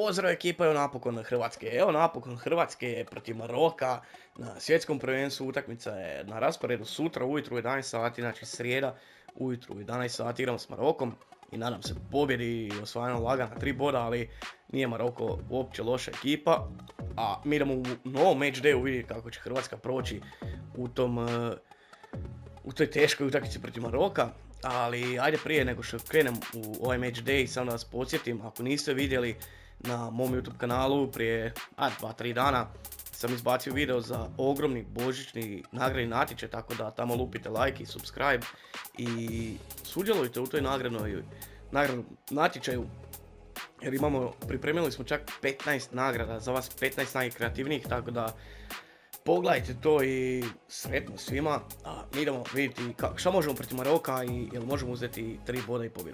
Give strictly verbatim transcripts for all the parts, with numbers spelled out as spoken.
Pozdrav ekipa, evo napokon Hrvatske. Evo napokon Hrvatske protiv Maroka na svjetskom prvenstvu. Utakmica je na rasporedu sutra ujutro u jedanaest sati, znači srijeda ujutro u jedanaest sati igramo s Marokom. I nadam se pobjedi i osvajanju lagana tri boda, ali nije Maroko uopće loša ekipa. A mi idemo u novom match dayu vidjeti kako će Hrvatska proći u tom u toj teškoj utakmici protiv Maroka. Ali ajde prije nego što krenem u ovaj match day, samo da vas podsjetim, ako niste vidjeli na mom YouTube kanalu prije dva tri dana sam izbacio video za ogromni božićni nagradni natječaj, tako da tamo lupite like i subscribe i sudjelujte u toj nagradnoj nagradnom natječaju, jer imamo, pripremili smo čak petnaest nagrada za vas, petnaest najkreativnijih, tako da pogledajte to i sretno svima. A mi idemo vidjeti šta možemo protiv Maroka i jel možemo uzeti tri boda i pobjedu.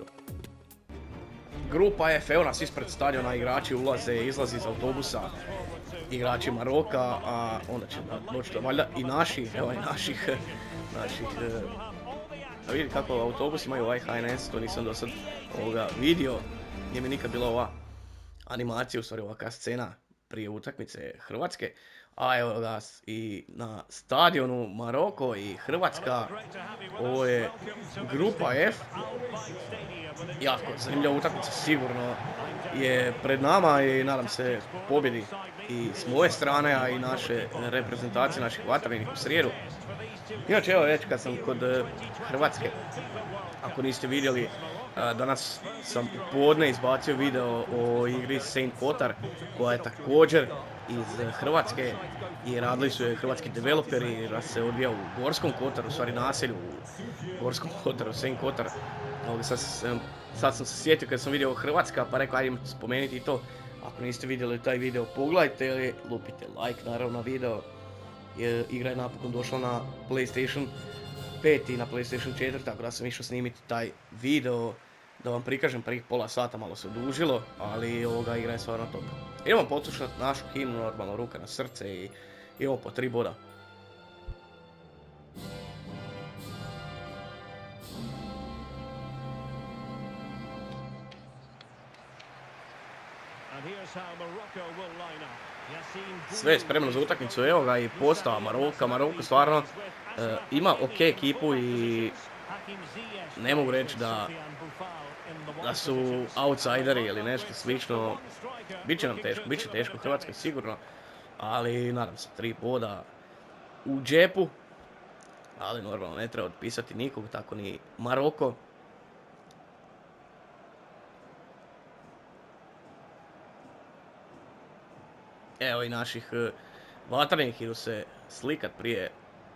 Grupa F, evo nas ispred stadiona, igrači ulaze i izlaze iz autobusa, igrači Maroka, a onda će doći to valjda i naši, evo i naših, naših, da vidite kako autobus imaju ovaj H N S, to nisam do sad ovoga vidio, nije mi nikad bila ova animacija, u stvari ovakva scena prije utakmice Hrvatske. A evo ga i na stadionu Maroko i Hrvatska, ovo je grupa F, jako zanimljiva utakmica sigurno je pred nama i nadam se pobjedi i s moje strane, a i naše reprezentacije, naših vaternih u srijedu. Inače evo reći kad sam kod Hrvatske, ako niste vidjeli, danas sam u podne izbacio video o igri Saint Kotar koja je također iz Hrvatske i radili su je hrvatski developeri, jer se odvija u Gorskom Kotaru, u stvari naselju u Gorskom Kotaru, Saint Kotar. Sad, sad sam se sjetio kad sam vidio Hrvatska, pa rekao ajde spomenuti i to. Ako niste vidjeli taj video, pogledajte, lupite like naravno na video. Igra je napokon došla na PlayStation pet i na PlayStation četiri, tako da sam išao snimiti taj video da vam prikažem prvih pola sata, malo se odužilo, ali ovoga igra je stvarno top. Idemo poslušati našu himnu, normalno ruka na srce i imamo po tri boda. Sve je spremno za utakmicu, evo ga i postava Maroka. Maroko stvarno e, ima ok ekipu i ne mogu reći da, da su outsideri ili nešto slično. Biće nam teško, bit će teško Hrvatska sigurno, ali nadam se tri boda u džepu, ali normalno ne treba otpisati nikog, tako ni Maroko. Evo i naših vatrenih idu se slikat prije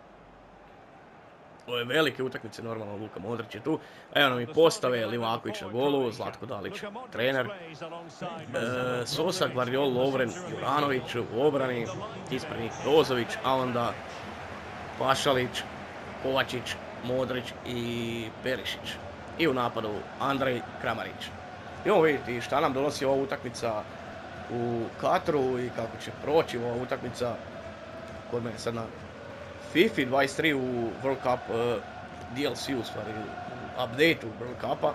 ove velike utakmice, normalno Luka Modrić je tu. Evo nam i postave, Livaković na golu, Zlatko Dalić trener, e, Sosa, Gvardiol, Lovren, Juranović u obrani, ispred njih Brozović, a onda Pašalić, Kovačić, Modrić i Perišić. I u napadu Andrej Kramarić. Idemo vidjeti šta nam donosi ova utakmica u Kataru i kako će proći ova utakmica kod mene sad na FIFA dvadeset tri u World Cup uh, D L C, u stvari u update-u World Cupa.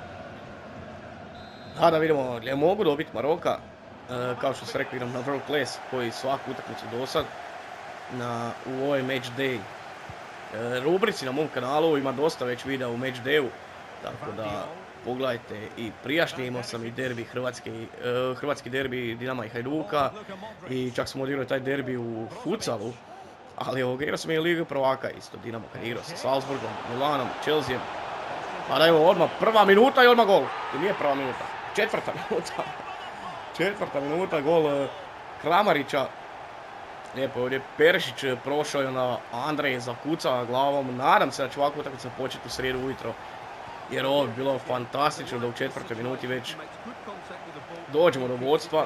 A da vidimo gdje mogu dobiti Maroka, uh, kao što sam rekao igram na World Class koji svaku utakmicu do sad na, u ovoj match day uh, rubrici na mom kanalu, ima dosta već videa u match dayu, tako da pogledajte i prijašnje, imao sam i derbi Hrvatski, uh, Hrvatski derbi Dinama i Hajduka i čak sam odigrao taj derbi u futsalu, ali ovoga igrao sam i Ligu prvaka isto, Dinamo kad igrao sa Salzburgom, Milanom, Chelseaom. Pa da imamo odmah prva minuta i odmah gol, to nije prva minuta, četvrta minuta, četvrta minuta, gol uh, Kramarića. Lijepo je ovdje Perišić prošao i onda Andrej zakucao glavom, nadam se da će ovakvu utakmicu početi u srijedu ujutro. Jer ovo bi bilo fantastično da u četvrtoj minuti već dođemo do vodstva.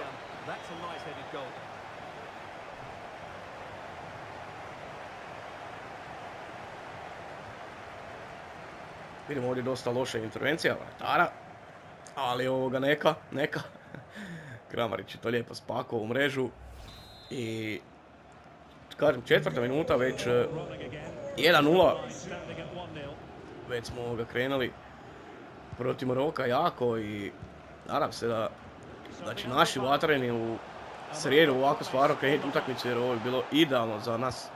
Vidimo ovdje dosta loša intervencija vratara, ali ovoga neka, neka. Kramarić je to lijepo spakao u mrežu i kažem četvrta minuta već jedan nula. Već smo ovoga krenuli protiv Maroka jako i nadam se da Znači naši vatreni u srijedu ovako stvarno krenuti utakmicu jer ovo je bilo idealno za nas.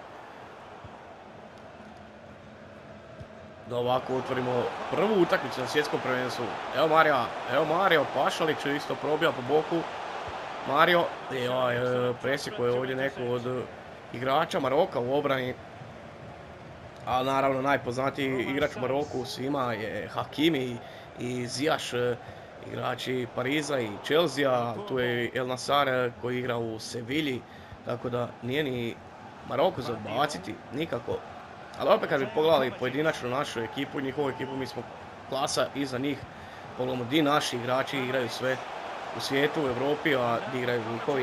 Da ovako otvorimo prvu utakmicu na svjetskom prvenstvu. Evo Marija, evo Mario Pašalić isto probija po boku. Mario, joj, presjekao je ovdje neko od igrača Maroka u obrani. A naravno najpoznatiji igrač u Maroku svima je Hakimi i Zijaš, igrači Pariza i Chelsea. Tu je El Nassr koji igra u Sevilji, tako da nije ni Maroko za odbaciti nikako. Ali opet kad bi pogledali pojedinačno našu ekipu, njihovu ekipu, mi smo klasa iza njih. Pogledamo di naši igrači igraju sve u svijetu, u Europi, a di igraju njihovi.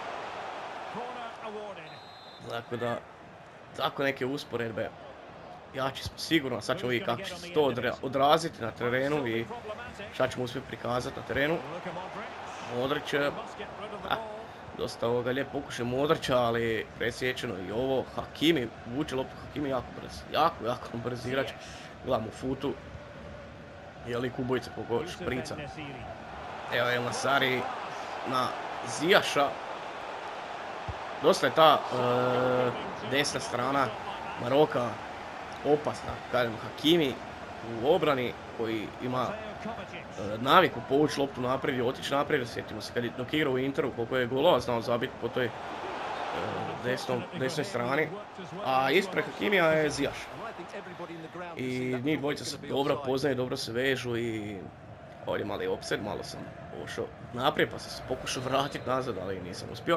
Tako da, tako neke usporedbe. Jači smo sigurno, sad ćemo vidjeti kako će se to odraziti na terenu i šta ćemo uspjeti prikazati na terenu. Modrić, a, dosta ovoga lijep pokušaj Modrića, ali presječeno i ovo. Hakimi, vuče loptu, Hakimi jako brz, jako, jako brz igrač. Gledamo futu, je li kubojica koliko šprica. Evo El Nassr na Zijaša. Dosta je ta e, desna strana Maroka opasna, kažem Hakimi u obrani koji ima e, naviku povući loptu naprijed i otići naprijed. Sjetimo se kad je dok igra u Interu koliko je golova znao zabiti po toj e, desnom, desnoj strani. A ispred Hakimija je Zijaš. I njih dvojica se dobro poznaju, dobro se vežu i ovdje mali opsed, malo sam ušao naprijed pa sam se pokušao vratiti nazad, ali nisam uspio.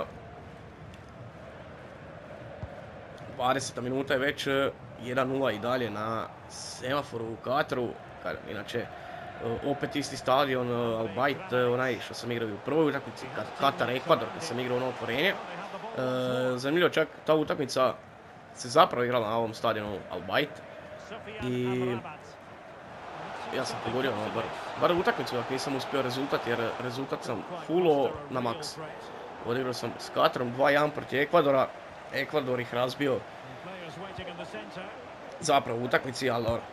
dvadeseta minuta je već, jedan nula i dalje na semaforu u Kataru. Inače, opet isti stadion, Al Bayt, onaj što sam igrao u prvoj utakmici, Katar Ekvador, kad sam igrao ono otvorenje. Zanimljivo, čak ta utakmica se zapravo igrala na ovom stadionu Al Bayt. I ja sam pogodio ono, bar, bar utakmicu, ako nisam uspio rezultat, jer rezultat sam fullo na maks. Odigrao sam s Katarom dva jedan protiv Ekvadora. Ekvador ih razbio zapravo u utakmici, ali dobro.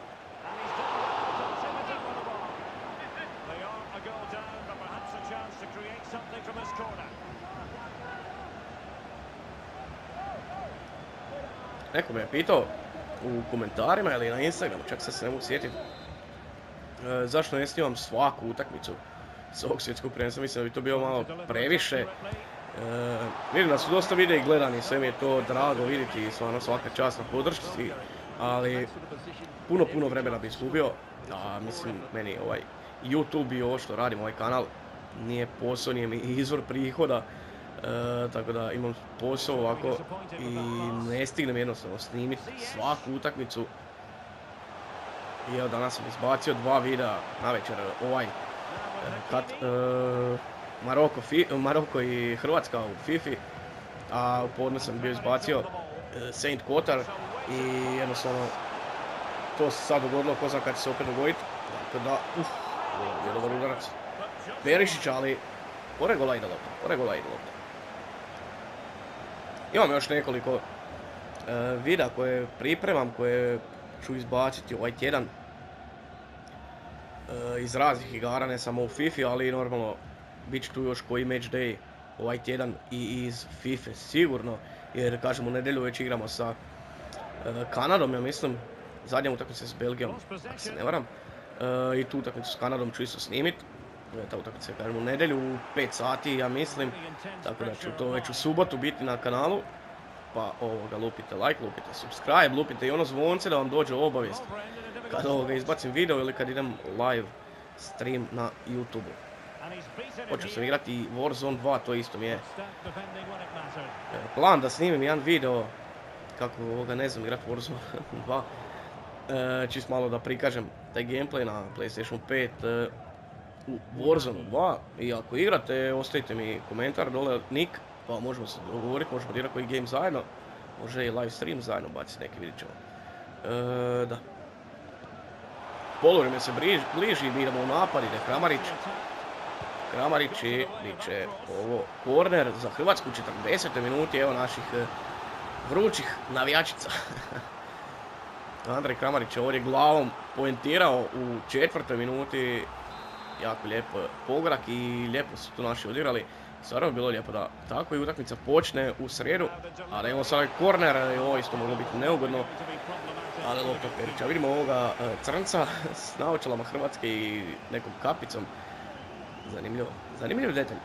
Neko me je pitao u komentarima ili na Instagramu, čak sad se ne mogu sjetiti, e, zašto ne snimam svaku utakmicu s ovog svjetskog prvenstva. Mislim da bi to bilo malo previše. E, vidim da su dosta videi gledani, sve mi je to drago vidjeti i stvarno svaka čast na podršci, ali puno, puno vremena bi izgubio, a mislim meni ovaj YouTube i ovo što radim, ovaj kanal, nije posao, nije mi izvor prihoda, e, tako da imam posao ovako i ne stignem jednostavno snimiti svaku utakmicu. I evo danas sam izbacio dva videa navečer, ovaj, kad, e, Maroko, fi, Maroko i Hrvatska u FIFA, a u podne sam bio izbacio e, Saint Kotar i jednostavno to se sad dogodilo, ko zna kad će se opet dogoditi. Tako da, uff, je dobar udarac Perišić, ali pored gola ide lopta, pored gola ide lopta. Imam još nekoliko e, videa koje pripremam, koje ću izbaciti ovaj tjedan e, iz raznih igara, ne samo u FIFA, ali normalno bit će tu još koji match day ovaj tjedan i iz FIFA sigurno, jer kažem u nedjelju već igramo sa e, Kanadom, ja mislim, zadnja utakmica s Belgijom, ako se ne varam, e, i tu utakmicu s Kanadom ću isto snimit. Ta utakmica je kažem u nedjelju u pet sati, ja mislim, tako da ću to već u subotu biti na kanalu, pa ovoga lupite like, lupite subscribe, lupite i ono zvonce da vam dođe obavijest kad ovoga izbacim video ili kad idem live stream na YouTube. Počeo sam igrati i Warzone dva, to isto mi je plan da snimim jedan video kako ovoga ne znam igrati Warzone dva. E, čist malo da prikažem taj gameplay na PlayStation pet e, u Warzone dva. I ako igrate, ostavite mi komentar dole, nick, pa možemo se dogovoriti, možemo dirati koji game zajedno. Može i live stream zajedno baciti neki, vidit ćemo. E, da. Polovrijeme se bliži, mi idemo u napad, ide Kramarić. Kramarić i bit će ovo korner za Hrvatsku u četrdesetoj minuti, evo naših e, vrućih navijačica. Andrej Kramarić je ovdje glavom poentirao u četvrtoj minuti. jako lijep pogodak i lijepo su tu naši odigrali. Stvarno je bilo lijepo da tako i utakmica počne u srijedu, ali evo sad korner i ovo isto moglo biti neugodno, ali lopta Perića. Vidimo ovoga crnca s naočalama Hrvatske i nekom kapicom. Zanimljivo, zanimljiv detalj.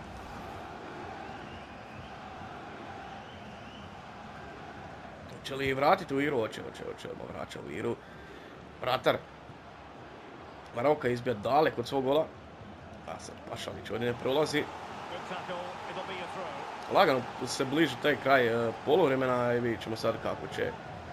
Hoće li vratiti u igru? Hoće, hoće, hoće, vraća u igru. Vratar Maroka izbija daleko od svog gola. A sad Pašalić ovdje ne prolazi. Lagano se bliži taj kraj poluvremena i vidjet ćemo sad kako će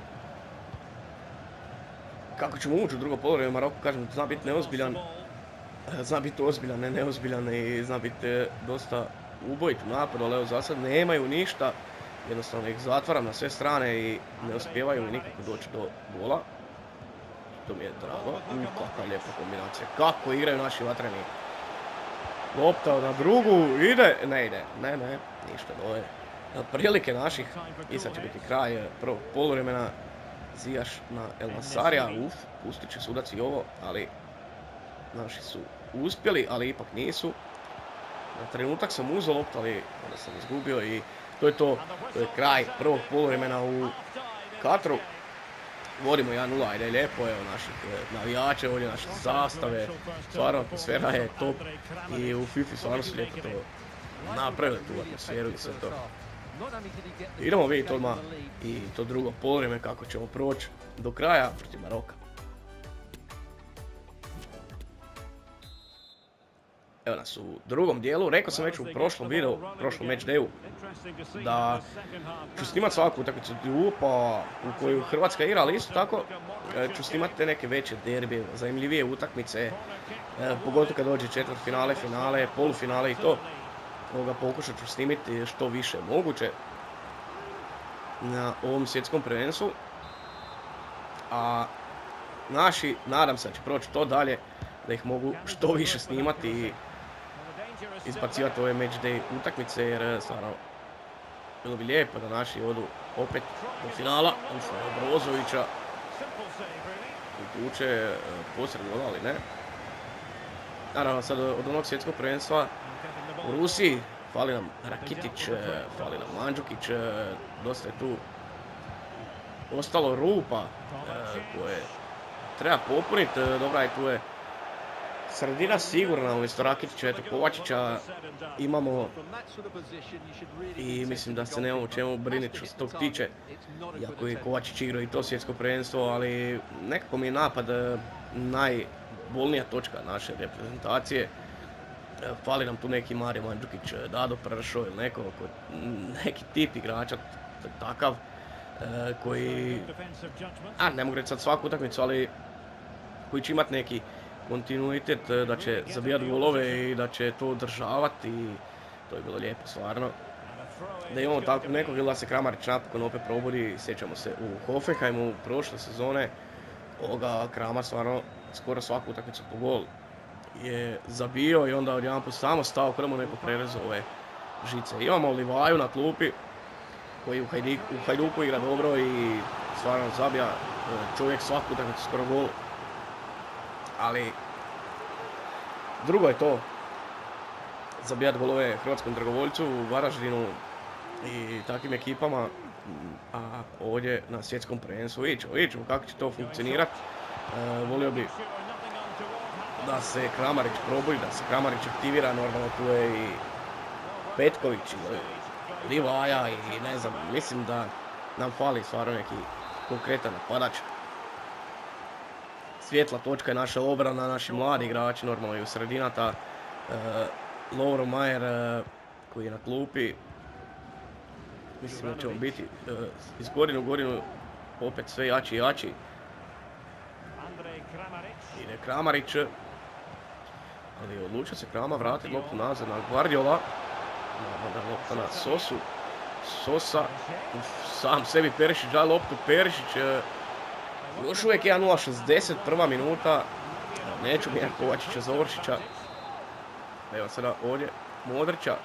kako ćemo ući u drugo poluvreme. Maroko, kažem, zna biti neozbiljan. Zna biti ozbiljan, ne neozbiljan i zna biti dosta ubojit u napadu, ali evo za sad nemaju ništa. Jednostavno ih zatvaram na sve strane i ne uspijevaju nikako doći do gola. To mi je drago. I kakva lijepa kombinacija. Kako igraju naši vatreni. Lopta na drugu, ide, ne ide, ne, ne, ništa, to je prilike naših. I sad će biti kraj prvog poluvremena. Zijaš na El Nasarija, uf, pustit će sudac i ovo, ali naši su uspjeli, ali ipak nisu. Na trenutak sam uzeo loptu, ali onda sam izgubio i to je to, to je kraj prvog poluvremena u Katru. Vodimo jedan nula, ajde, lijepo, evo naših navijača, ovdje naše zastave, stvarno atmosfera je top i u FIFA stvarno su lijepo to napravili, tu atmosferu i sve to. Idemo vidjeti odmah i to drugo poluvrijeme kako ćemo proći do kraja protiv Maroka. Evo nas u drugom dijelu, rekao sam već u prošlom videu, u prošlom match dayu, da ću snimat svaku utakmicu pa u koju Hrvatska igra, ali isto tako ću snimat te neke veće derbije, zanimljivije utakmice, pogotovo kad dođe četvrtfinale, finale, polufinale i to. Ovoga pokušat ću snimiti što više moguće na ovom svjetskom prvenstvu. A naši, nadam se da će proći to dalje, da ih mogu što više snimati i izbacivati ove match day utakmice, jer stvarno bilo bi lijepo da naši odu opet do finala. Ušao je Brozovića, utuče posred gola, ali ne. Naravno sad od onog svjetskog prvenstva u Rusiji fali nam Rakitić, fali nam Mandžukić, dosta je tu ostalo rupa koje treba popuniti. Dobra je, tu je sredina sigurna, umjesto Rakitića, eto Kovačića imamo i mislim da se nemamo čemu briniti što se tog tiče, iako je Kovačić igrao i to svjetsko prvenstvo, ali nekako mi je napad najbolnija točka naše reprezentacije. Fali nam tu neki Mario Mandžukić, Dado Pršo ili neko, neki tip igrača takav koji, a ne mogu reći sad svaku utakmicu, ali koji će imati neki kontinuitet, da će zabijati golove i da će to održavati i to je bilo lijepo stvarno. Da imamo tako nekog ili da se Kramarić napokon opet probudi, sjećamo se u Hoffenheimu prošle sezone, ovoga Kramar stvarno skoro svaku utakmicu po gol je zabio i onda odjedanput samo stao kada mu neko prerezao ove žice. Imamo Livaju na klupi koji u, Hajdi, u Hajduku igra dobro i stvarno zabija čovjek svaku utakmicu skoro gol. Ali drugo je to zabijati golove hrvatskom dragovoljcu u Varaždinu i takvim ekipama, a ovdje na svjetskom prvenstvu vidjet ćemo, vidjet ćemo kako će to funkcionirati. E, volio bi da se Kramarić probudi, da se Kramarić aktivira, normalno tu je i Petković i Livaja i ne znam, mislim da nam fali stvarno neki konkretan napadač. Svjetla točka je naša obrana, naši mladi igrači, normalno i u sredinata. E, Lovro Majer e, koji je na klupi. Mislim da ćemo biti e, iz godine u godinu opet sve jači i jači. Ide Kramarić. Ali odlučio se Krama vratiti loptu nazad na Guardiola. Naravno lopta na Sosu. Sosa, uf, sam sebi Perišić daje loptu, Perišić. E, Još uvijek jedan nula šezdeset prva minuta. Neću mijenjati Kovačića za Oršića. Evo sada ovdje Modrića.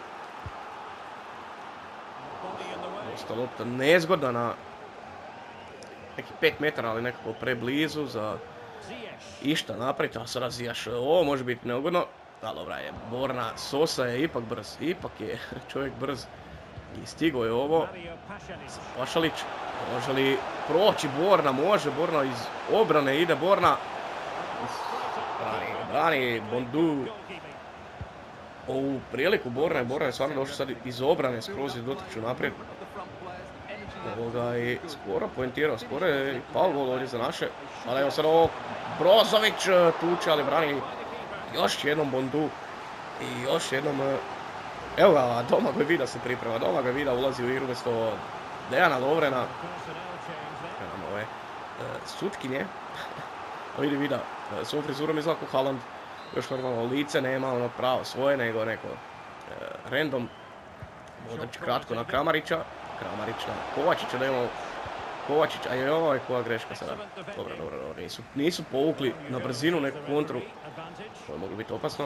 Dosta lopta nezgodna na neki pet metara, ali nekako preblizu za išta napraviti, a sada Zijaš, ovo može biti neugodno. Da, dobra je, Borna, Sosa je ipak brz, ipak je čovjek brz. I stigo je ovo. Pašalić, može li proći Borna, može, Borna iz obrane ide Borna. Brani, brani, Bondu. Ovu priliku Borna je, Borna je stvarno došao sad iz obrane, skroz je dotiču naprijed. Ovoga i skoro poentirao, skoro je i pao gol ovdje za naše. Ali evo sad ovo Brozović tuče, ali brani još jednom Bondu. I još jednom, evo ga, Domagoj Vida se priprema, Domagoj Vida ulazi u igru umjesto Dejana Lovrena. Imamo ove sutkinje. Vidi Vida, s ovom frizurom izgleda kao Haaland. Još normalno lice nema ono pravo svoje, nego neko random. Modrić kratko na Kramarića. Kramarić na Kovačića, da imamo Kovačić, a je ovo je koja greška sada. Dobro, dobro, dobro, nisu, nisu povukli na brzinu neku kontru. To je moglo biti opasno.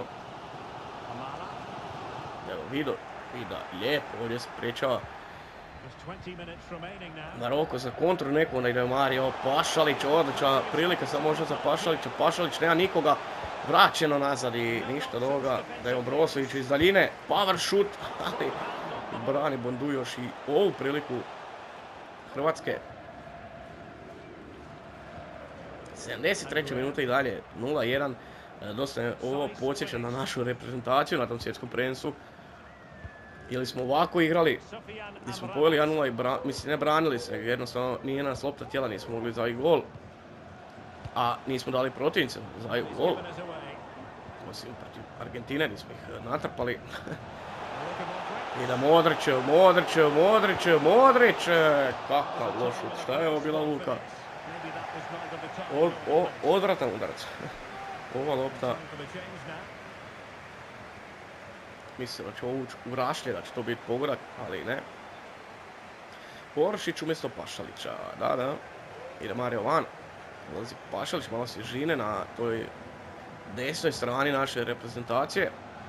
Evo, Vido, Vida, lijepo, ovdje se priječava. Maroko za kontru neku, onda ide Mario, Pašalić, odlična prilika sad možda za Pašalića, Pašalić nema nikoga, vraćeno nazad i ništa od ovoga, da je Brozović iz daljine, power shoot, ali brani Bondu još i ovu priliku Hrvatske. sedamdeset treća minuta i dalje, nula jedan, dosta je ovo podsjeća na našu reprezentaciju na tom svjetskom prvenstvu. Ili smo ovako igrali, gdje smo poveli jedan nula i bra, mislim ne branili se, jednostavno nije nas lopta tijela, nismo mogli za i gol. A nismo dali protivnicama za i gol. Osim protiv Argentine, nismo ih natrpali. I da Modrić, Modrić, Modrić, Modrić, kakav loš šut, šta je ovo bila luka? O, o, odvratan udarac. Ova lopta. Mislim da će ovo ući u rašlje, da će to biti pogodak, ali ne. Porošić umjesto Pašalića, da, da. Ide Mario van. Ulazi Pašalić, malo svježine na toj desnoj strani naše reprezentacije.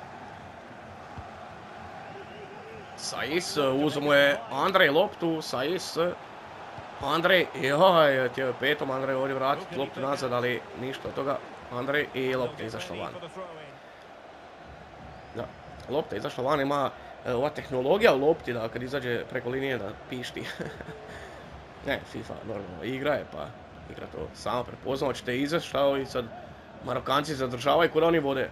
Saiss, uzmo je Andrej loptu, Saiss. Andrej, joj, htio je petom Andrej ovdje vratiti loptu nazad, ali ništa od toga. Andrej i lopta je izašla van. Da, lopta je izašla van, ima ova tehnologija u lopti da kad izađe preko linije da pišti. Ne, FIFA normalno igra je, pa igra to sama prepoznao, ćete izaći šta i sad Marokanci zadržavaju kuda oni vode.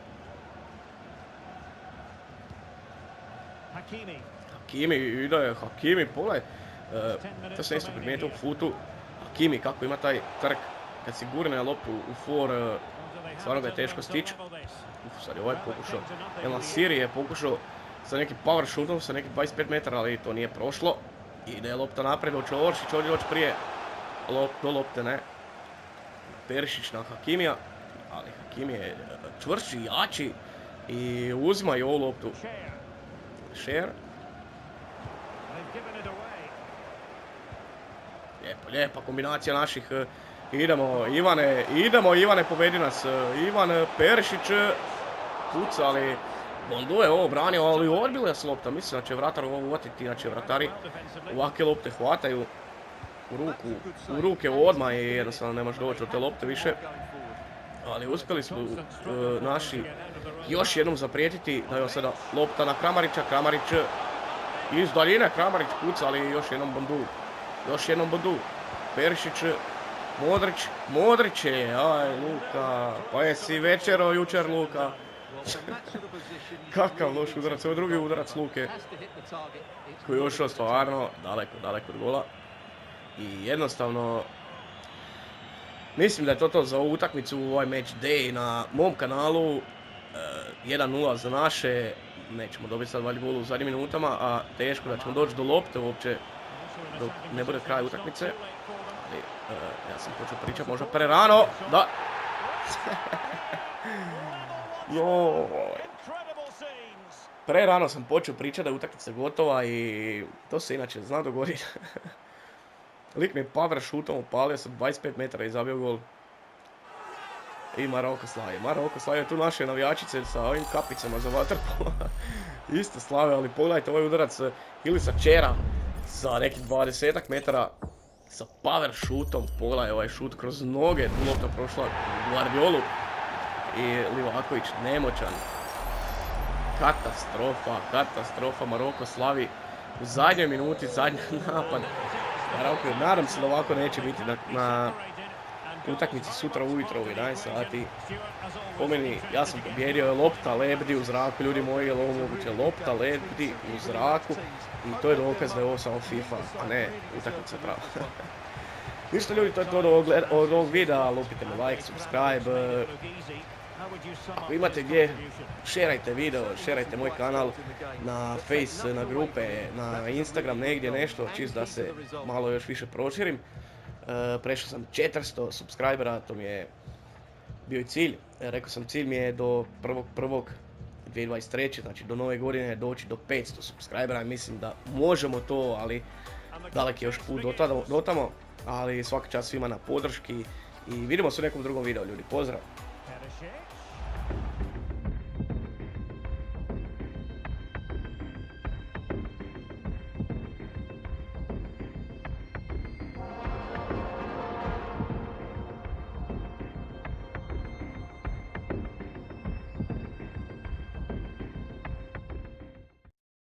Hakimi. Hakimi, ide, Hakimi, pogledaj. E, to se isto primijetio u futu. Hakimi, kako ima taj trk kad si gurne loptu u for, e, stvarno ga je teško stići. Uf, sad je ovaj pokušao. El Nasiri je pokušao sa nekim power shootom, sa nekih dvadeset pet metara, ali to nije prošlo. Ide lopta naprijed, hoće Oršić, ovdje doći prije. Lop, do lopte ne. Perišić na Hakimija, ali Hakimi je čvršći, jači i uzima i ovu loptu. Šer. Lijepa, lijepa kombinacija naših. Idemo Ivane, idemo Ivane, pobedi nas. Ivan Perišić puca, ali Bondu je ovo branio, ali odbila je s lopta. Mislim da će vratar ovo uvatiti, inače vratari ovakve lopte hvataju u ruku, u ruke odmah i jednostavno ne može doći od te lopte više. Ali uspjeli smo uh, naši još jednom zaprijetiti da je sada lopta na Kramarića, Kramarić iz daljine, Kramarić puca, ali još jednom Bondu, još jednom Bondu, Perišić, Modrić, Modrić je, aj Luka, pa jesi večero jučer Luka. Kakav loš udarac, ovo je drugi udarac Luke koji je ošao stvarno daleko, daleko od gola. I jednostavno mislim da je to to za ovu utakmicu, ovaj match day na mom kanalu. jedan nula za naše, nećemo dobiti sad valjda gol u zadnjim minutama, a teško da ćemo doći do lopte uopće dok ne bude kraj utakmice. Ali ja sam počeo pričati možda prerano, da. Joj. Prerano sam počeo pričati da je utakmica gotova i to se inače zna dogoditi. Lik mi je power shootom upalio sa dvadeset pet metara i zabio gol. I Maroko slavi. Maroko slavi, tu naše navijačice sa ovim kapicama za vaterpolo. Isto slave, ali pogledajte ovaj udarac Ilisa Čera sa nekih dvadesetak metara. sa power shootom, pogledaj ovaj šut kroz noge, lopta prošla Guardiolu i Livaković nemoćan. Katastrofa, katastrofa, Maroko slavi u zadnjoj minuti, zadnji napad. Nadam se da ovako neće biti na, na utakmici sutra ujutro u jedanaest sati. Po meni, ja sam pobjedio, lopta lebdi u zraku, ljudi moji, je li ovo moguće? Lopta lebdi u zraku i to je dokaz da je ovo samo FIFA, a ne utakmica prava. Ništa ljudi, to je to od ovog, od ovog videa, lupite mi like, subscribe. Ako imate gdje, šerajte video, šerajte moj kanal na Face, na grupe, na Instagram, negdje nešto, čist da se malo još više proširim. E, prešao sam četiristo subscribera, to mi je bio i cilj. E, rekao sam, cilj mi je do prvog prvog dvije tisuće dvadeset treće. znači do nove godine doći do petsto subscribera. Mislim da možemo to, ali dalek je još put do, do tamo. Ali svaka čast svima na podrški i vidimo se u nekom drugom videu, ljudi. Pozdrav!